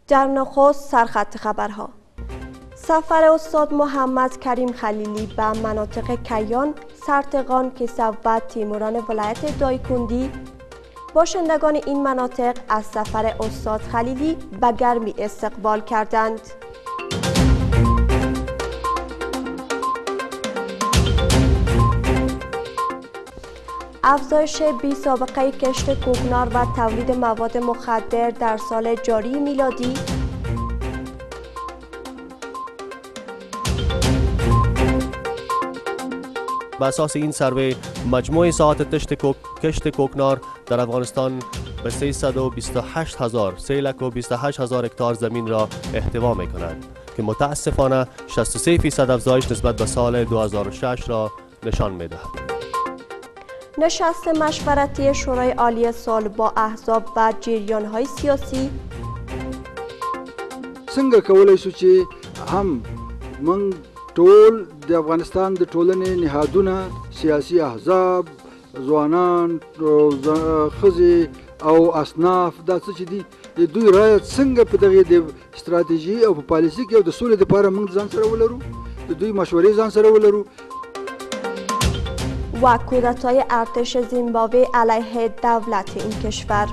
در نخست سرخط خبرها. سفر استاد محمد کریم خلیلی به مناطق کیان، سرتقان، کیسو و تیموران ولایت دایکندی. باشندگان این مناطق از سفر استاد خلیلی به گرمی استقبال کردند. افزایش بی سابقه کشت کوکنار و تولید مواد مخدر در سال جاری میلادی. بر اساس این سروی مجموع ساعات کشت کوکنار در افغانستان به 328,000 هکتار زمین را احتوا می کند که متاسفانه 63% افزایش نسبت به سال 2006 را نشان می دهد. نشست مشورتی شورای عالی صلح با احزاب و جریان‌های سیاسی. څنګه کولای شو چې هم من ټول د افغانستان د ټولنې نهادونه، سیاسي احزاب، ځوانان، ښځې او اصناف دا څه چې دي د دوی رایه څنګه په دغه د استراتیژي او په پالیسي کې او د سولې لپاره موږ ځان سره ولرو، د دوی مشورې ځان سره ولرو. و کودتای ارتش زیمبابوه علیه دولت این کشور.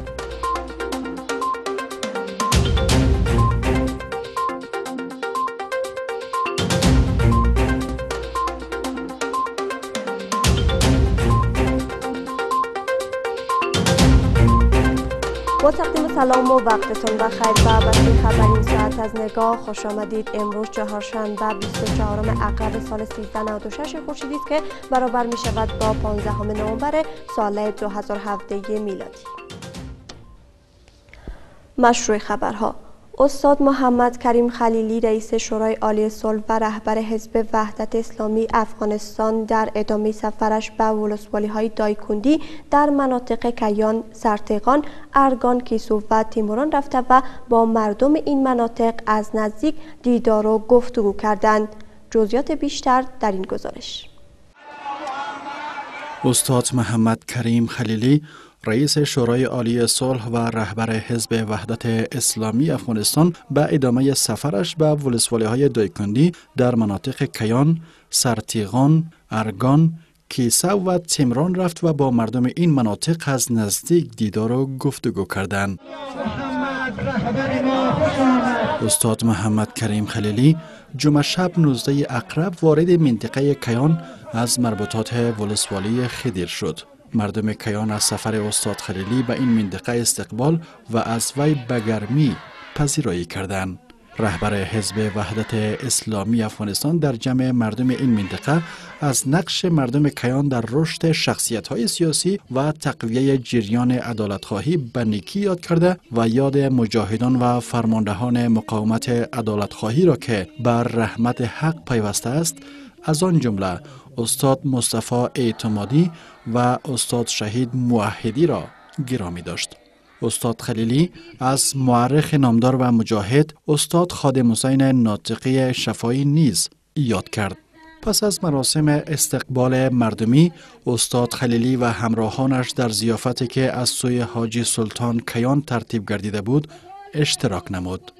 با تقدیم سلام و وقتتون بخیر و بسیار خبر این ساعت از نگاه خوش آمدید. امروز چهارشنبه 24 اغرب سال 1396 خورشیدی است که برابر می شود با 15 نوامبر سال 2017 میلادی. مشروع خبرها. استاد محمد کریم خلیلی رئیس شورای عالی صلح و رهبر حزب وحدت اسلامی افغانستان در ادامه سفرش به ولسوالی‌های دایکندی در مناطق کیان، سرتقان، ارگان، کیسو و تیموران رفته و با مردم این مناطق از نزدیک دیدار و گفتگو کردند. جزئیات بیشتر در این گزارش. استاد محمد کریم خلیلی رئیس شورای عالی صلح و رهبر حزب وحدت اسلامی افغانستان به ادامه سفرش به ولسوالی‌های دایکندی در مناطق کیان، سرتیغان، ارگان، کیسو و تیمران رفت و با مردم این مناطق از نزدیک دیدار و گفتگو کردند. استاد محمد کریم خلیلی جمعه شب 19 اغرب وارد منطقه کیان از مربوطات ولسوالی خدیر شد. مردم کیان از سفر استاد خلیلی به این منطقه استقبال و از وی به گرمی پذیرایی کردند. رهبر حزب وحدت اسلامی افغانستان در جمع مردم این منطقه از نقش مردم کیان در رشد شخصیت‌های سیاسی و تقویه جریان عدالت‌خواهی به نیکی یاد کرده و یاد مجاهدان و فرماندهان مقاومت عدالت‌خواهی را که بر رحمت حق پیوسته است، از آن جمله استاد مصطفی اعتمادی و استاد شهید موحدی را گرامی داشت. استاد خلیلی از مورخ نامدار و مجاهد استاد خادم حسین ناطقی شفایی نیز یاد کرد. پس از مراسم استقبال مردمی، استاد خلیلی و همراهانش در ضیافتی که از سوی حاجی سلطان کیان ترتیب گردیده بود اشتراک نمود.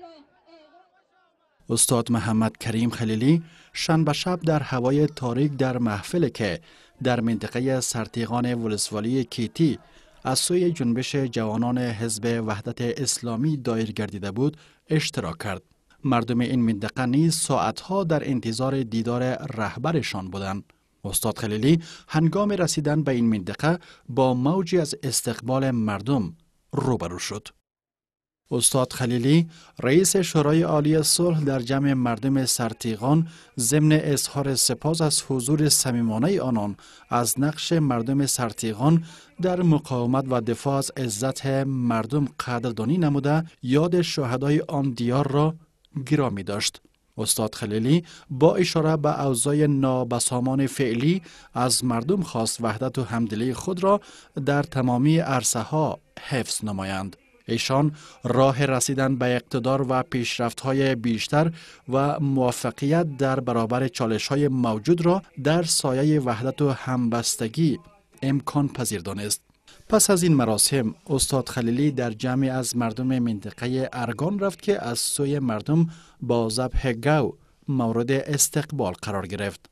استاد محمد کریم خلیلی شنبه شب در هوای تاریک در محفلی که در منطقه سرتیغان ولسوالی کیتی از سوی جنبش جوانان حزب وحدت اسلامی دایر گردیده بود اشتراک کرد. مردم این منطقه نیز ساعتها در انتظار دیدار رهبرشان بودند. استاد خلیلی هنگام رسیدن به این منطقه با موجی از استقبال مردم روبرو شد. استاد خلیلی رئیس شورای عالی صلح در جمع مردم سرتیغان ضمن اظهار سپاس از حضور صمیمانه آنان از نقش مردم سرتیغان در مقاومت و دفاع از عزت مردم قدردانی نموده یاد شهدای آن دیار را گرامی داشت. استاد خلیلی با اشاره به اوضاع نابسامان فعلی از مردم خواست وحدت و همدلی خود را در تمامی عرصه ها حفظ نمایند. ایشان راه رسیدن به اقتدار و پیشرفت‌های بیشتر و موفقیت در برابر چالش‌های موجود را در سایه وحدت و همبستگی امکان پذیر دانست. پس از این مراسم استاد خلیلی در جمعی از مردم منطقه ارگان رفت که از سوی مردم با ذبح گو مورد استقبال قرار گرفت.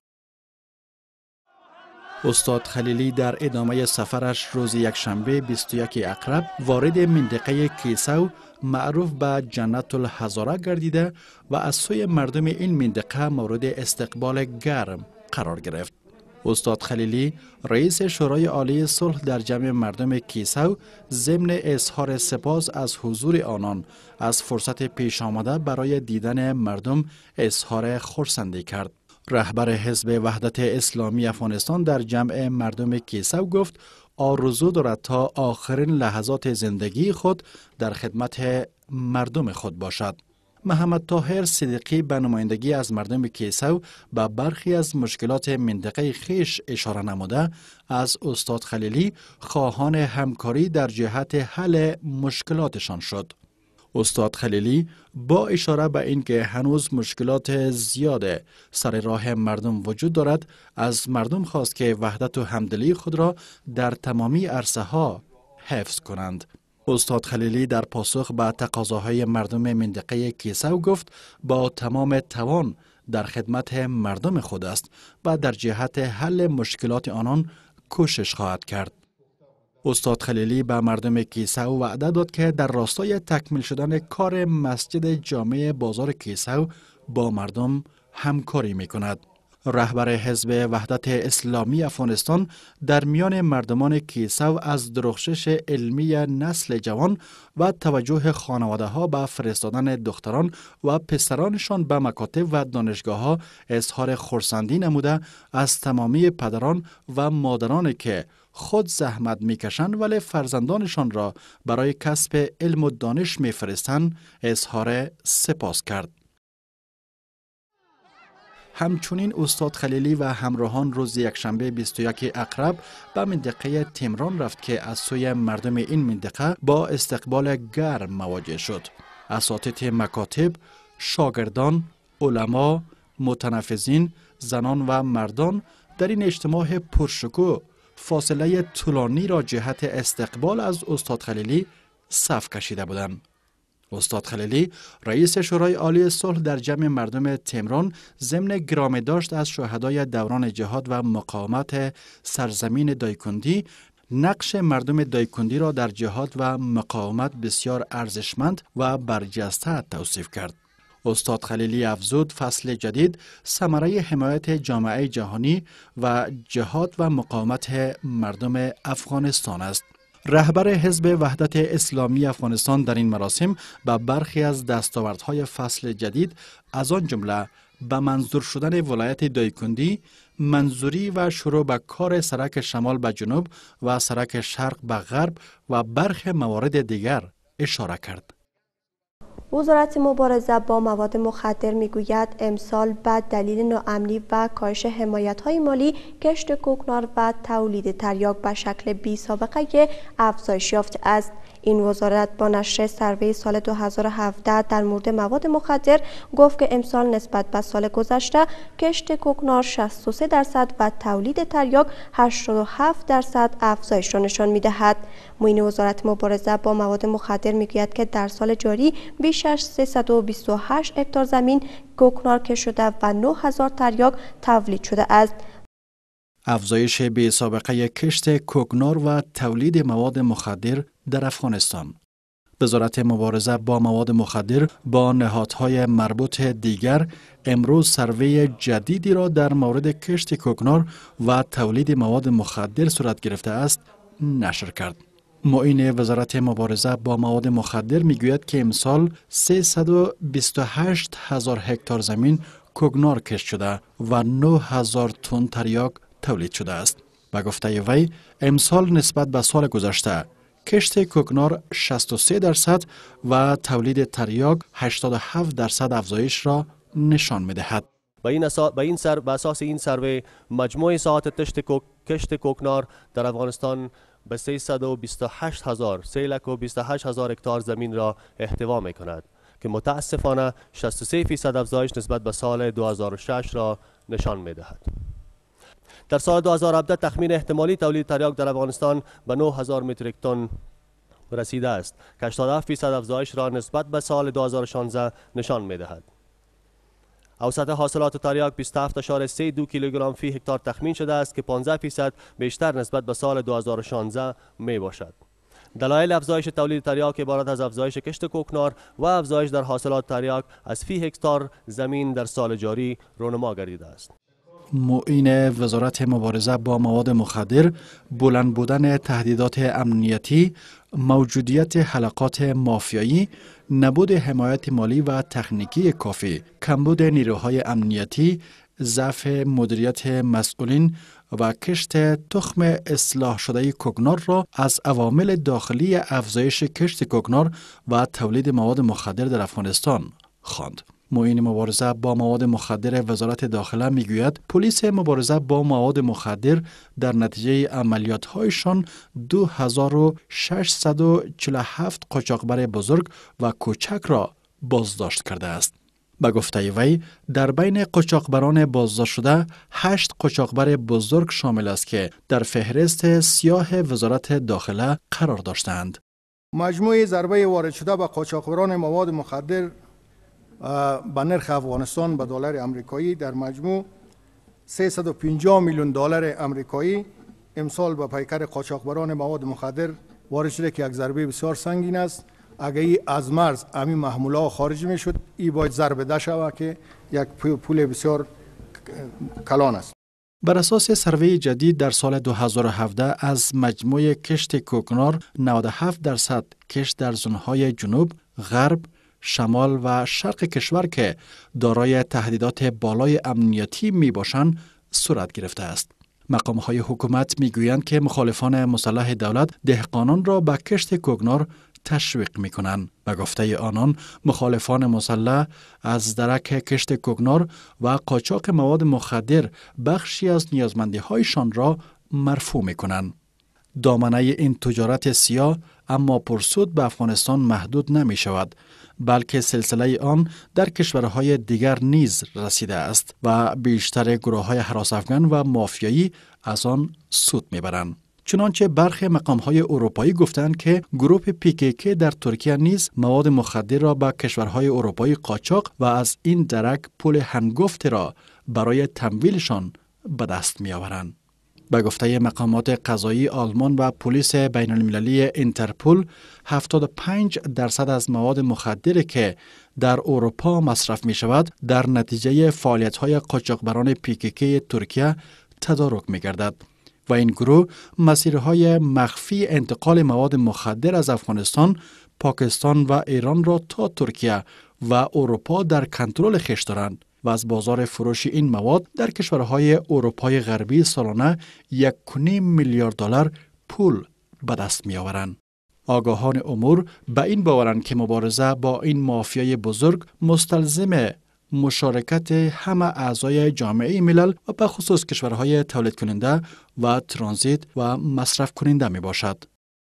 استاد خلیلی در ادامه سفرش روز یکشنبه 21 اقرب وارد منطقه کیسو معروف به جنت الحضاره گردیده و از سوی مردم این منطقه مورد استقبال گرم قرار گرفت. استاد خلیلی رئیس شورای عالی صلح در جمع مردم کیسو ضمن اظهار سپاس از حضور آنان از فرصت پیش آمده برای دیدن مردم اظهار خرسندی کرد. رهبر حزب وحدت اسلامی افغانستان در جمع مردم کیسو گفت آرزو دارد تا آخرین لحظات زندگی خود در خدمت مردم خود باشد. محمد طاهر صدیقی به نمایندگی از مردم کیسو به برخی از مشکلات منطقه خیش اشاره نموده از استاد خلیلی خواهان همکاری در جهت حل مشکلاتشان شد. استاد خلیلی با اشاره به اینکه هنوز مشکلات زیاد سر راه مردم وجود دارد از مردم خواست که وحدت و همدلی خود را در تمامی عرصه ها حفظ کنند. استاد خلیلی در پاسخ به تقاضاهای مردم منطقه کیسو گفت با تمام توان در خدمت مردم خود است و در جهت حل مشکلات آنان کوشش خواهد کرد. استاد خلیلی به مردم کیسو وعده داد که در راستای تکمیل شدن کار مسجد جامع بازار کیسو با مردم همکاری می کند. رهبر حزب وحدت اسلامی افغانستان در میان مردمان کیسو از درخشش علمی نسل جوان و توجه خانواده ها به فرستادن دختران و پسرانشان به مکاتب و دانشگاه ها اظهار خرسندی نموده از تمامی پدران و مادرانی که خود زحمت میکشند ولی فرزندانشان را برای کسب علم و دانش میفرستند اظهار سپاس کرد. همچنین استاد خلیلی و همراهان روز یکشنبه 21 اقرب به منطقه تمران رفت که از سوی مردم این منطقه با استقبال گرم مواجه شد. اساتید مکاتب، شاگردان، علما، متنفذین، زنان و مردان در این اجتماع پرشکوه فاصله طولانی را جهت استقبال از استاد خلیلی صف کشیده بودند. استاد خلیلی رئیس شورای عالی صلح در جمع مردم تمران ضمن گرامی داشت از شهدای دوران جهاد و مقاومت سرزمین دایکندی نقش مردم دایکندی را در جهاد و مقاومت بسیار ارزشمند و برجسته توصیف کرد. استاد خلیلی افزود فصل جدید ثمره حمایت جامعه جهانی و جهاد و مقاومت مردم افغانستان است. رهبر حزب وحدت اسلامی افغانستان در این مراسم به برخی از دستاوردهای فصل جدید از آن جمله به منظور شدن ولایت دایکندی، منظوری و شروع به کار سرک شمال به جنوب و سرک شرق به غرب و برخی موارد دیگر اشاره کرد. وزارت مبارزه با مواد مخدر میگوید امسال به دلیل ناامنی و کاهش حمایت‌های مالی کشت کوکنار و تولید تریاک به شکل بی سابقه افزایش یافته است. این وزارت با نشر سروی سال 2017 در مورد مواد مخدر گفت که امسال نسبت به سال گذشته کشت کوکنار 63% و تولید تریاک 87% افزایش را نشان می‌دهد. معین وزارت مبارزه با مواد مخدر میگوید که در سال جاری بیش از 328 هکتار زمین کوکنار کشت شده و 9000 تریاک تولید شده است. افزایش بی سابقه کشت کوکنار و تولید مواد مخدر در افغانستان. وزارت مبارزه با مواد مخدر با نهادهای مربوط دیگر امروز سروی جدیدی را در مورد کشت کوکنار و تولید مواد مخدر صورت گرفته است نشر کرد. معین وزارت مبارزه با مواد مخدر میگوید که امسال 328 هزار هکتار زمین کوکنار کشت شده و 9000 تن تریاک تولید شده است. به گفته وی امسال نسبت به سال گذشته کشت کوکنار 63% و تولید تریاک 87% افزایش را نشان می‌دهد. به اساس این سروی مجموع ساعات کشت کوکنار در افغانستان به 328,000 هکتار زمین را احتوا می کند که متاسفانه 63% افزایش نسبت به سال 2006 را نشان می دهد. در سال 2017 تخمین احتمالی تولید تریاک در افغانستان به 9000 متریک تن رسیده است که 87% افزایش را نسبت به سال 2016 نشان می‌دهد. اوسط حاصلات تریاک 27.32 کیلوگرم فی هکتار تخمین شده است که 15% بیشتر نسبت به سال 2016 می باشد. دلایل افزایش تولید تریاک عبارت از افزایش کشت کوکنار و افزایش در حاصلات تریاک از فی هکتار زمین در سال جاری رونما گردیده است. معین وزارت مبارزه با مواد مخدر، بلند بودن تهدیدات امنیتی، موجودیت حلقات مافیایی، نبود حمایت مالی و تکنیکی کافی، کمبود نیروهای امنیتی، ضعف مدیریت مسئولین و کشت تخم اصلاح شده کوکنار را از عوامل داخلی افزایش کشت کوکنار و تولید مواد مخدر در افغانستان خواند. معین مبارزه با مواد مخدر وزارت داخله میگوید پلیس مبارزه با مواد مخدر در نتیجه عملیات‌هایشان 2647 قاچاقبر بزرگ و کوچک را بازداشت کرده است. به گفته وی در بین قاچاقبران بازداشت شده 8 قاچاقبر بزرگ شامل است که در فهرست سیاه وزارت داخله قرار داشتند. مجموع ضربه وارد شده به قاچاقبران مواد مخدر به نرخ افغانستان به دلار امریکایی در مجموع 350 میلیون دلار امریکایی امسال به پیکر قاچاقبران مواد مخدر وارد شده که یک ضربه بسیار سنگین است. اگر ای از مرز امی محموله خارج می شد ای باید ضربه ده شود که یک پول بسیار کلان است. بر اساس سروی جدید در سال 2017 از مجموع کشت کوکنار 97% کشت در زونهای جنوب، غرب، شمال و شرق کشور که دارای تهدیدات بالای امنیتی می باشند صورت گرفته است. مقام‌های حکومت میگویند که مخالفان مسلح دولت دهقانان را به کشت کوکنار تشویق می‌کنند. به گفته آنان مخالفان مسلح از درک کشت کوکنار و قاچاق مواد مخدر بخشی از نیازمندی‌هایشان را مرفوع می‌کنند. دامنه این تجارت سیاه اما پرسود به افغانستان محدود نمی شود بلکه سلسله آن در کشورهای دیگر نیز رسیده است و بیشتر گروه‌های هراس افغان و مافیایی از آن سود میبرند. چنانچه برخی مقام‌های اروپایی گفتند که گروه PKK در ترکیه نیز مواد مخدر را به کشورهای اروپایی قاچاق و از این درک پول هنگفت را برای تمویلشان به دست می‌آورند. به گفته مقامات قضایی آلمان و پلیس بین المللی اینترپول 75% از مواد مخدری که در اروپا مصرف می شود در نتیجه فعالیت‌های قاچاقبران PKK ترکیه تدارک می گردد و این گروه مسیرهای مخفی انتقال مواد مخدر از افغانستان، پاکستان و ایران را تا ترکیه و اروپا در کنترل خویش دارند و از بازار فروش این مواد در کشورهای اروپای غربی سالانه 1.5 میلیارد دلار پول به دست می آورند. آگاهان امور به این باورند که مبارزه با این مافیای بزرگ مستلزم مشارکت همه اعضای جامعه ملل و به خصوص کشورهای تولید کننده و ترانزیت و مصرف کننده می باشد.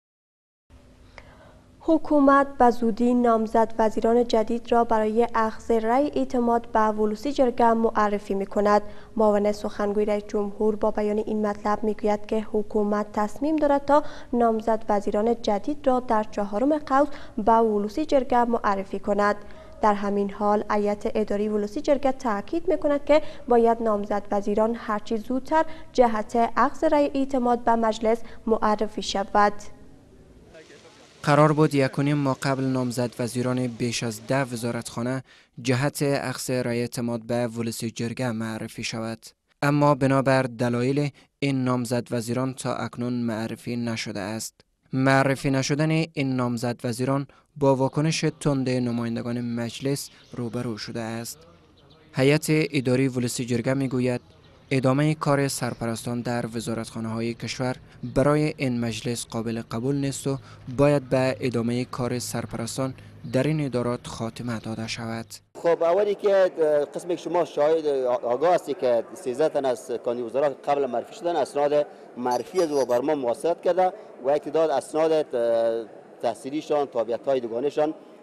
حکومت به زودی نامزد وزیران جدید را برای اخذ رأی اعتماد به ولوسی جرگه معرفی می کند. معاون سخنگوی رئیس جمهور با بیان این مطلب می گوید که حکومت تصمیم دارد تا نامزد وزیران جدید را در 4 قوس به ولوسی جرگه معرفی کند. در همین حال هیئت اداری ولوسی جرگه تاکید می کند که باید نامزد وزیران هرچی زودتر جهت اخذ رأی اعتماد به مجلس معرفی شود. قرار بود 1.5 ماه قبل نامزد وزیران بیش از 10 وزارتخانه جهت اخذ رأی اعتماد به ولوسی جرگه معرفی شود. اما بنابر دلایل این نامزد وزیران تا اکنون معرفی نشده است. معرفی نشدن این نامزد وزیران با واکنش تند نمایندگان مجلس روبرو شده است. هیئت اداری ولوسی جرگه میگوید ادامه کار سرپرستان در وزارتخانه‌های کشور برای این مجلس قابل قبول نیست و باید به ادامه کار سرپرستان در این ادارات خاتمه داده شود. خب اولی که قسم شما شاهد آگاه هستی که 13 تن از کاندید وزرا قبل معرفی شدن اسناد معرفی از بر ما موثق کرده و یک تعداد اسناد تحصیلیشان، تابعیت‌های دوگانه‌شان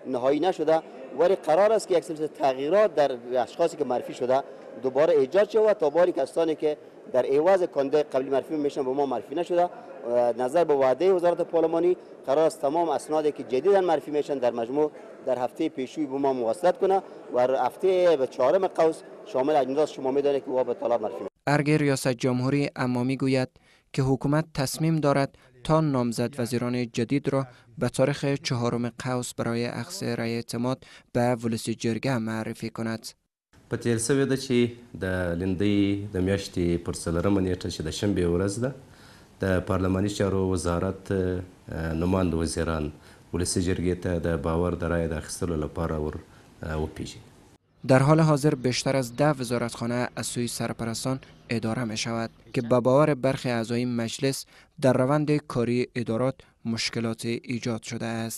نهایی نشده، ولی قرار است که یک سری تغییرات در اشخاصی که معرفی شده دوباره ایجاد شود تا باری کسانی که در عوض کاندید قبلی معرفی میشن به ما معرفی نشده. نظر به وعده وزارت پارلمانی قرار است تمام اسنادی که جدیدا معرفی میشن در مجموع در هفته پیشوی به ما موصلت کنه و هفته به 4 قوس شامل اجناس شما میدانید که او به طلب معرفی میشه. ارگ ریاست جمهوری اما میگوید که حکومت تصمیم دارد تا نامزد وزیران جدید را به تاریخ 4 قوس برای اخذ رای اعتماد به ولسی جرګه معرفي کند. په تیر شوې ده چې د لندۍ د میاشتې پر 4مه نیټه چې د شنبې ورځ ده د پارلماني چارو وزارت نماند وزیران ولسی جرګې ته د باور د رای د اخیستلو لپاره ور وپیژني. در حال حاضر بیشتر از 10 وزارتخانه از سوی سرپرستان اداره می شود که به باور برخی اعضای مجلس در روند کاری ادارات مشکلات ایجاد شده است.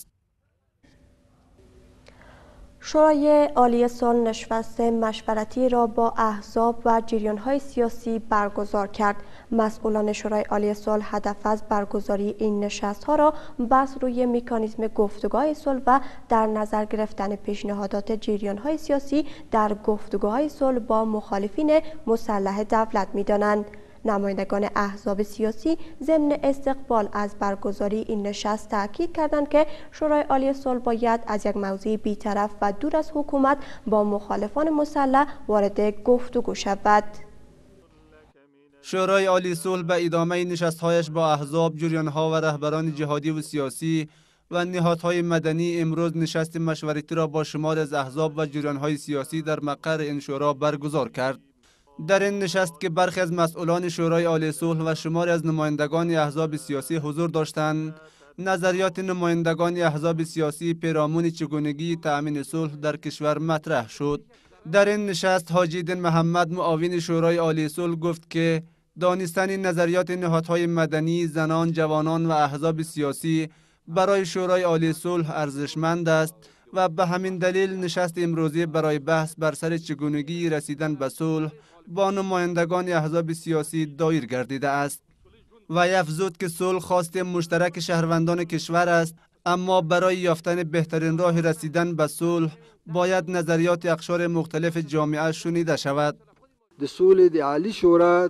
شورای عالی صلح نشست مشورتی را با احزاب و جریان‌های سیاسی برگزار کرد. مسئولان شورای عالی صلح هدف از برگزاری این نشست‌ها را بس روی مکانیزم گفتگوهای صلح و در نظر گرفتن پیشنهادات جریان‌های سیاسی در گفتگوهای صلح با مخالفین مسلح دولت می‌دانند. نمایندگان احزاب سیاسی ضمن استقبال از برگزاری این نشست تاکید کردند که شورای عالی صلح باید از یک موضوع بی‌طرف و دور از حکومت با مخالفان مسلح وارد گفتگو شود. شورای عالی صلح به ادامه نشست‌هایش با احزاب، جریان‌ها و رهبران جهادی و سیاسی و نهادهای مدنی امروز نشست مشورتی را با شمار از احزاب و جریان‌های سیاسی در مقر این شورا برگزار کرد. در این نشست که برخی از مسئولان شورای عالی صلح و شماری از نمایندگان احزاب سیاسی حضور داشتند، نظریات نمایندگان احزاب سیاسی پیرامون چگونگی تأمین صلح در کشور مطرح شد. در این نشست حاجی دین محمد معاون شورای عالی صلح گفت که دانستن نظریات نهادهای مدنی، زنان، جوانان و احزاب سیاسی برای شورای عالی صلح ارزشمند است و به همین دلیل نشست امروزی برای بحث بر سر چگونگی رسیدن به صلح با نمایندگان احزاب سیاسی دایر گردیده است. و افزود که صلح خواست مشترک شهروندان کشور است، اما برای یافتن بهترین راه رسیدن به صلح باید نظریات اقشار مختلف جامعه شنیده شود. د سولې د عالی شورا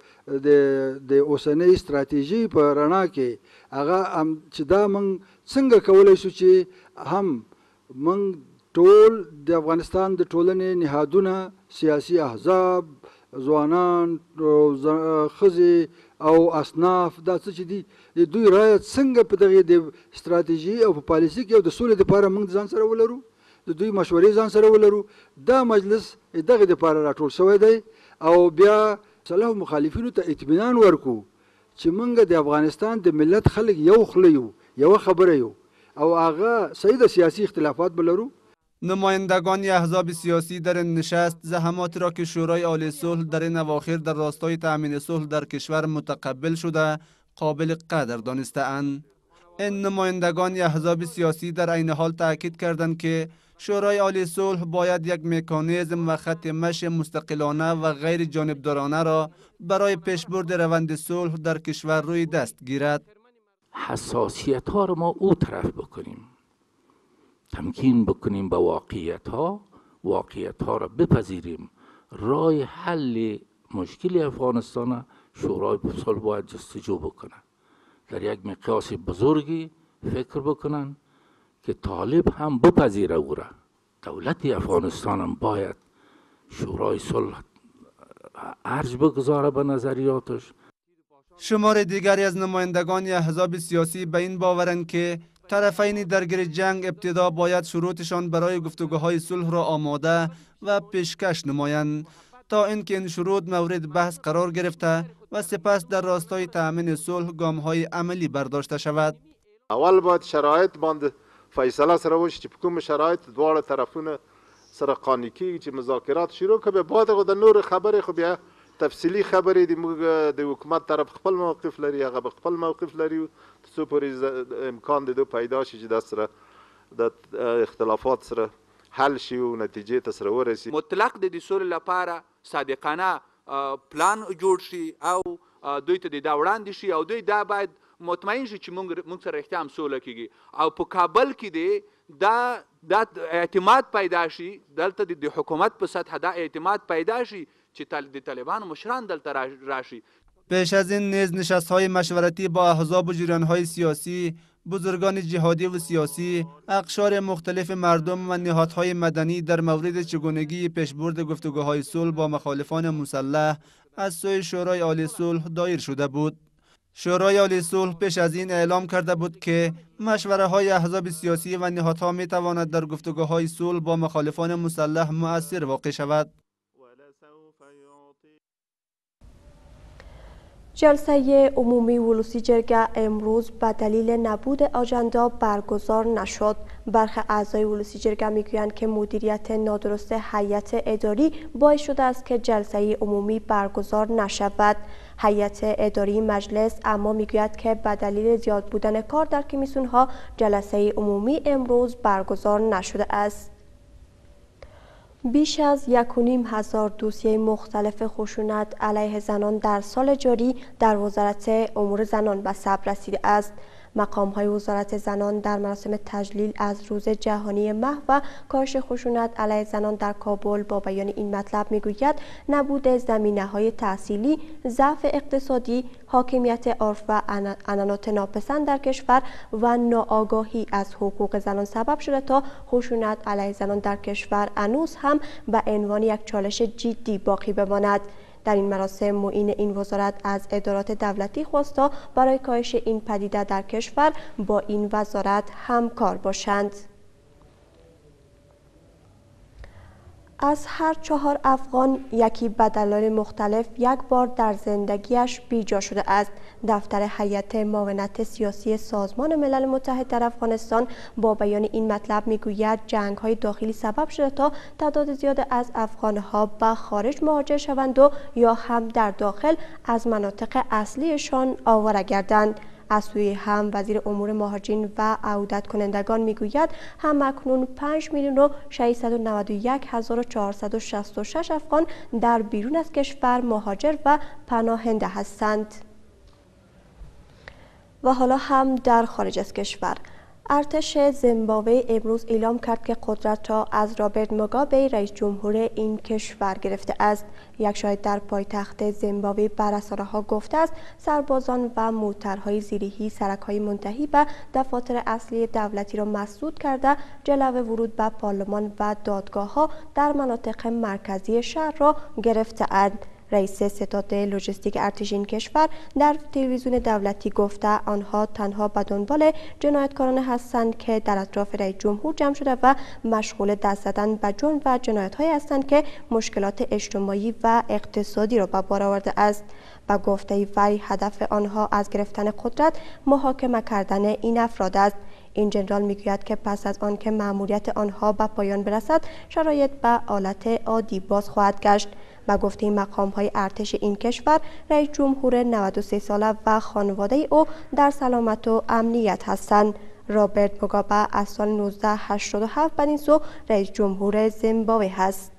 د اوسنۍ استراتیژي په رڼا کې هغه چې دا موږ څنګه کولی شو چې هم موږ ټول د افغانستان د ټولنې نهادونه، سیاسي احزاب، ځوانان، ښځې او اصناف، دا څه چې دي د دوی رایه څنګه په دغې د استراتیژي او په پالیسي کې او د سولې دپاره موږ ځان سره ولرو، د دوی مشورې ځان سره ولرو. دا مجلس دغې دپاره راټول شوی دی او بیا صلاح مخالفینو ته اطمینان ورکو چې موږ د افغانستان د ملت خلک یو خوله یو، یوه خبره یو او هغه صحیح د سیاسي اختلافات به لرو. نمایندگان احزاب سیاسی در این نشست زحماتی را که شورای عالی صلح در این اواخر در راستای تأمین صلح در کشور متقبل شده قابل قدر دانسته‌اند. این نمایندگان احزاب سیاسی در عین حال تاکید کردند که شورای عالی صلح باید یک مکانیزم و خط مشی مستقلانه و غیر جانبدارانه را برای پیشبرد روند صلح در کشور روی دست گیرد. حساسیت ها را ما او طرف بکنیم، تمکین بکنیم به واقعیت ها را بپذیریم. راه حل مشکل افغانستان شورای صلح باید جستجو بکنه، در یک مقیاس بزرگی فکر بکنن که طالب هم بپذیره او را. دولت افغانستان هم باید شورای صلح ارج بگذاره به نظریاتش. شمار دیگری از نمایندگان احزاب سیاسی به این باورند که طرفین درگیر جنگ ابتدا باید شروطشان برای گفتگوهای صلح را آماده و پیشکش نمایند تا اینکه این شروط مورد بحث قرار گرفته و سپس در راستای تأمین صلح گام‌های عملی برداشته شود. اول باید شرایط باندې فیصله سره وشي چې په کوم شرایط دواړه طرفونه سره قانع کیږي چې مذاکرات شروع کړي. بعد هغه د نور خبرې خو بیا تفصیلی خبرې د حکومت طرف خپل موقف لري، هغه به خپل موقف لري څو پورې امکان د پیدا شي چې د سره د اختلافات سره حل شي او نتیجې ته سره ورسي. مطلق د سولې لپاره صادقانه پلان جوړ شي او دوی ته دا وړاندې شي او دوی دا باید مطمئن شي چې موږ سره رښتیا هم سوله کیږي او په کابل کې دی دا دا اعتماد پیدا شي دلته د حکومت په سطح دا اعتماد پیدا شي چې د طالبانو مشران دلته راشي. پیش از این نیز نشست‌های مشورتی با احزاب و جریان‌های سیاسی، بزرگان جهادی و سیاسی، اقشار مختلف مردم و نهادهای مدنی در مورد چگونگی پیشبرد گفتگوهای صلح با مخالفان مسلح از سوی شورای عالی صلح دایر شده بود. شورای عالی صلح پیش از این اعلام کرده بود که مشوره‌های احزاب سیاسی و نهادها می‌تواند در گفتگوهای صلح با مخالفان مسلح مؤثر واقع شود. جلسه عمومی ولوسی جرگه امروز به دلیل نبود آجندا برگزار نشد. برخی اعضای ولوسی جرگه میگویند که مدیریت نادرست هیئت اداری باعث شده است که جلسه عمومی برگزار نشود. هیئت اداری مجلس اما میگوید که به دلیل زیاد بودن کار در کمیسیون‌ها جلسه عمومی امروز برگزار نشده است. بیش از 1,500 دوسیه مختلف خشونت علیه زنان در سال جاری در وزارت امور زنان به ثبت رسیده است. مقام‌های وزارت زنان در مراسم تجلیل از روز جهانی محو و کاهش خشونت علیه زنان در کابل با بیان این مطلب میگوید نبود زمینه‌های تحصیلی، ضعف اقتصادی، حاکمیت عرف و عنعنات ناپسند در کشور و ناآگاهی از حقوق زنان سبب شده تا خشونت علیه زنان در کشور هنوز هم به عنوان یک چالش جدی باقی بماند. در این مراسم معین این وزارت از ادارات دولتی خواست تا برای کاهش این پدیده در کشور با این وزارت همکار باشند. از هر 4 افغان یکی به دلایل مختلف یک بار در زندگیش بیجا شده است. دفتر هیئت معاونت سیاسی سازمان ملل متحد در افغانستان با بیان این مطلب میگوید جنگ‌های داخلی سبب شده تا تعداد زیاد از افغان‌ها به خارج مهاجر شوند و یا هم در داخل از مناطق اصلیشان آواره گردند. از سوی هم وزیر امور مهاجرین و عودت کنندگان میگوید هم اکنون 5,691,466 افغان در بیرون از کشور مهاجر و پناهنده هستند. و حالا هم در خارج از کشور ارتش زیمبابوه امروز اعلام کرد که قدرت را از رابرت موگابه رئیس جمهور این کشور گرفته است. یک شاهد در پایتخت زیمبابوه به رسانه‌ها گفته است سربازان و موترهای زیرهی سرک‌های منتهی به دفاتر اصلی دولتی را مسدود کرده جلو ورود به پارلمان و دادگاه‌ها در مناطق مرکزی شهر را گرفته‌اند. رئیس ستاد لوجستیک ارتش این کشور در تلویزیون دولتی گفته آنها تنها به دنبال جنایتکاران هستند که در اطراف رئیس جمهور جمع شده و مشغول دست زدن به جرم و جنایت‌هایی هستند که مشکلات اجتماعی و اقتصادی را به بار آورده است. با گفته وی هدف آنها از گرفتن قدرت محاکمه کردن این افراد است. این جنرال میگوید که پس از آن که مأموریت آنها به پایان برسد شرایط به حالت عادی باز خواهد گشت. با گفته مقام‌های ارتش این کشور رئیس جمهور 93 ساله و خانواده او در سلامت و امنیت هستند. رابرت موگابه از سال 1987 به این سو رئیس جمهور زیمبابوه است.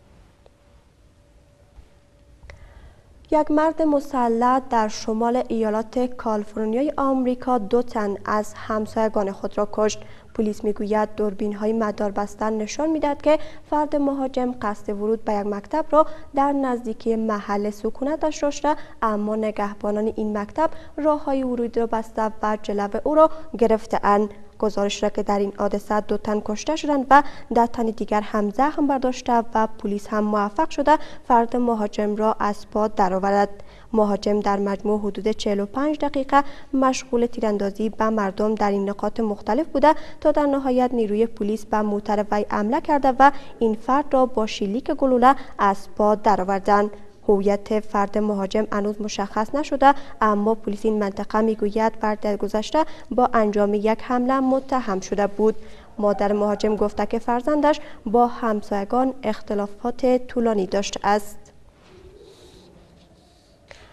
یک مرد مسلح در شمال ایالات کالیفرنیای آمریکا 2 تن از همسایگان خود را کشت. پلیس میگوید دوربین‌های مداربسته نشان می‌دهد که فرد مهاجم قصد ورود به یک مکتب را در نزدیکی محل سکونتش داشته، اما نگهبانان این مکتب راه‌های ورود را بسته و جلو او را گرفته‌اند. گزارش را که در این حادثه 2 تن کشته شدند و 10 تن دیگر هم زخم برداشته و پلیس هم موفق شده فرد مهاجم را از پا درآورد. مهاجم در مجموع حدود 45 دقیقه مشغول تیراندازی به مردم در این نقاط مختلف بوده تا در نهایت نیروی پلیس به موتر وی حمله کرده و این فرد را با شلیک گلوله از پا درآوردند. هویت فرد مهاجم هنوز مشخص نشده، اما پلیس این منطقه میگوید فرد در گذشته با انجام یک حمله متهم شده بود. مادر مهاجم گفته که فرزندش با همسایگان اختلافات طولانی داشته است.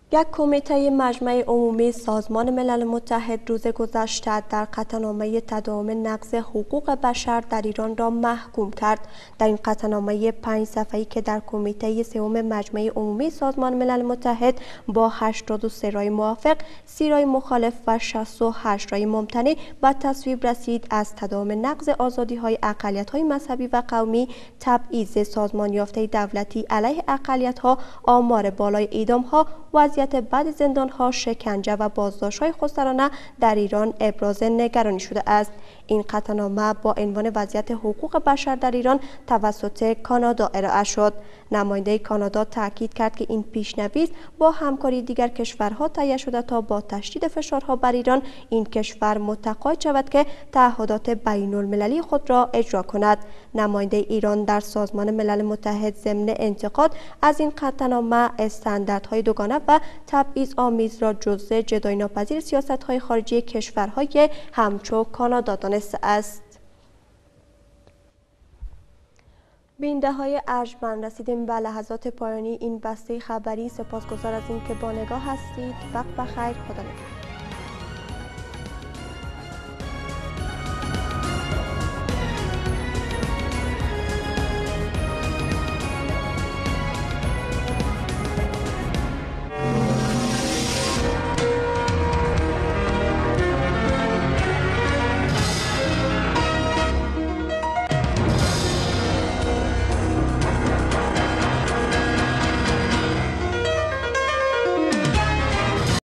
یک کمیته مجمع عمومی سازمان ملل متحد روز گذشته در قطعنامه تداوم نقض حقوق بشر در ایران را محکوم کرد. در این قطعنامه 5 صفحه‌ای که در کمیته سوم مجمع عمومی سازمان ملل متحد با 83 رای موافق، 30 رای مخالف و 68 رای ممتنع به تصویب رسید، از تداوم نقض آزادی‌های اقلیت‌های مذهبی و قومی، تبعیض سازمان یافته دولتی علیه اقلیت‌ها، آمار بالای اعدام‌ها، وضعیت بد زندان‌ها، شکنجه و بازداشت‌های خودسرانه در ایران ابراز نگرانی شده است. این قطعنامه با عنوان وضعیت حقوق بشر در ایران توسط کانادا ارائه شد. نماینده کانادا تاکید کرد که این پیشنویس با همکاری دیگر کشورها تهیه شده تا با تشدید فشارها بر ایران این کشور متقاعد شود که تعهدات بین‌المللی خود را اجرا کند. نماینده ایران در سازمان ملل متحد ضمن انتقاد از این قطعنامه استانداردهای دوگانه و تبعیض آمیز را جزء جدایی ناپذیر سیاست‌های خارجی کشورهای همچو کانادا دانسته است. بیننده‌های ارجمند، رسیدیم به لحظات پایانی این بسته خبری. سپاسگزار از اینکه با نگاه هستید. وقت بخیر. خدا نگهدار.